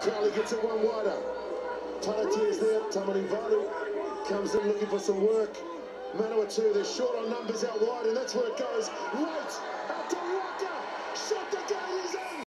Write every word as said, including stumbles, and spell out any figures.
Crowley gets it one wider. Talati is there. Tamarivalu comes in looking for some work. Manawatu, they're short on numbers out wide, and that's where it goes. Right